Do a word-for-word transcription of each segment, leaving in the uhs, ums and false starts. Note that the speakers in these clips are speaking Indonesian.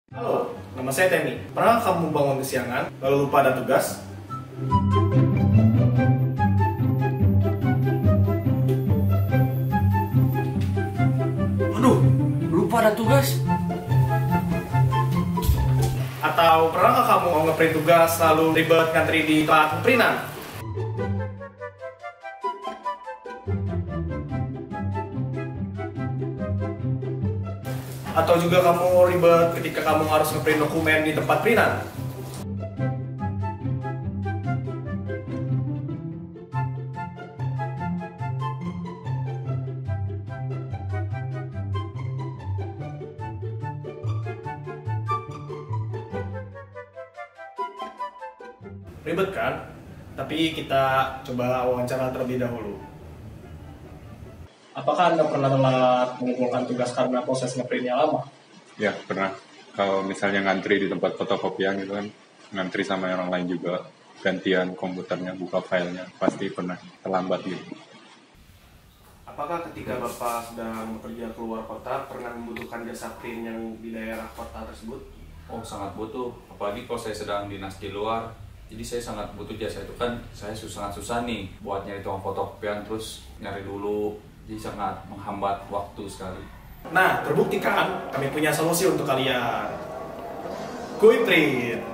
Halo, nama saya Temi. Pernah kamu bangun kesiangan, lalu lupa ada tugas? Aduh, lupa ada tugas. Atau pernahkah kamu mau ngeprint tugas lalu ribet ngantri di tempat printan? Atau juga kamu ribet ketika kamu harus ngeprint dokumen di tempat printan? Ribet kan? Tapi kita coba wawancara terlebih dahulu. Apakah Anda pernah telat mengumpulkan tugas karena proses ngeprintnya lama? Ya, pernah. Kalau misalnya ngantri di tempat fotokopian gitu kan, ngantri sama orang lain juga, gantian komputernya, buka filenya, pasti pernah terlambat gitu. Apakah ketika Bapak sedang bekerja keluar kota, pernah membutuhkan jasa print yang di daerah kota tersebut? Oh, sangat butuh. Apalagi kalau saya sedang dinas di luar. Jadi saya sangat butuh jasa itu kan. Saya susah, sangat susah nih buat nyari tukang fotokopian, terus nyari dulu. Jadi sangat menghambat waktu sekali. Nah, terbukti kan kami punya solusi untuk kalian. QuickPrint.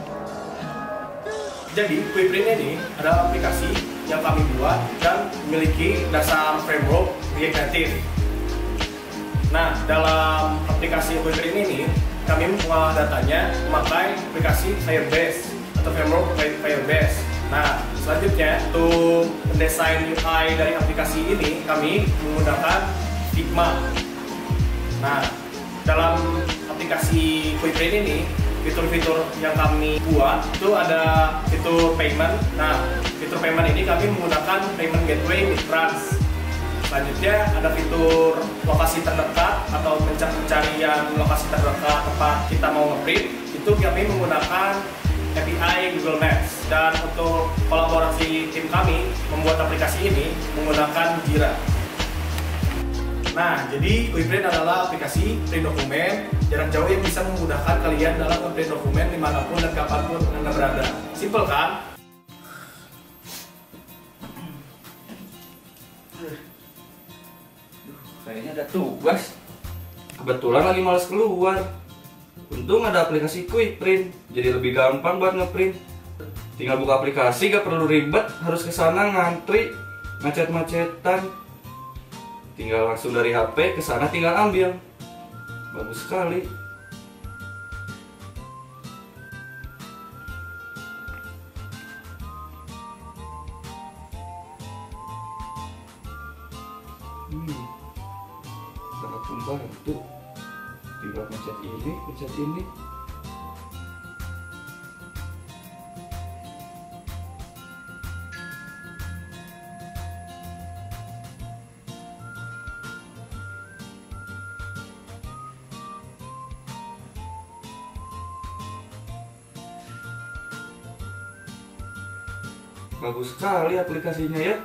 Jadi, QuickPrint ini adalah aplikasi yang kami buat dan memiliki dasar framework React Native. Nah, dalam aplikasi QuickPrint ini, kami mengolah datanya memakai aplikasi Firebase atau framework Firebase. Nah, selanjutnya untuk mendesain U I dari aplikasi ini kami menggunakan Figma. Nah, dalam aplikasi QuickPrint ini fitur-fitur yang kami buat itu ada fitur payment. Nah, fitur payment ini kami menggunakan payment gateway Mitrans. Selanjutnya ada fitur lokasi terdekat atau pencarian lokasi terdekat tempat kita mau ngeprint. Itu kami menggunakan A P I Google Maps. Dan untuk kolaborasi tim kami membuat aplikasi ini menggunakan Jira. Nah, jadi QuickPrint adalah aplikasi print dokumen jarak jauh yang bisa memudahkan kalian dalam memprint dokumen dimanapun dan kapanpun Anda berada. Simple kan? Kayaknya ada tugas. Kebetulan lagi males keluar. Untung ada aplikasi QuickPrint, jadi lebih gampang buat ngeprint. Tinggal buka aplikasi, gak perlu ribet, harus kesana ngantri, macet-macetan. Tinggal langsung dari H P kesana tinggal ambil. Bagus sekali. Hmm, sangat membantu. Tinggal pencet ini, pencet ini. Bagus sekali aplikasinya ya.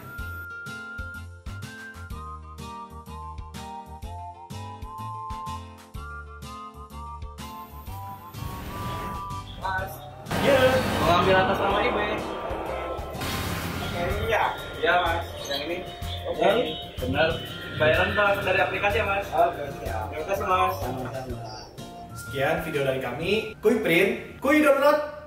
Mas, Iya. mau ambil atas nama Ibe? Iya. Iya mas, yang ini. Oke. Yang Benar. Bayaran langsung dari aplikasi ya mas? Oke, siap. Terima kasih mas. Sekian video dari kami. QuickPrint, Kui download.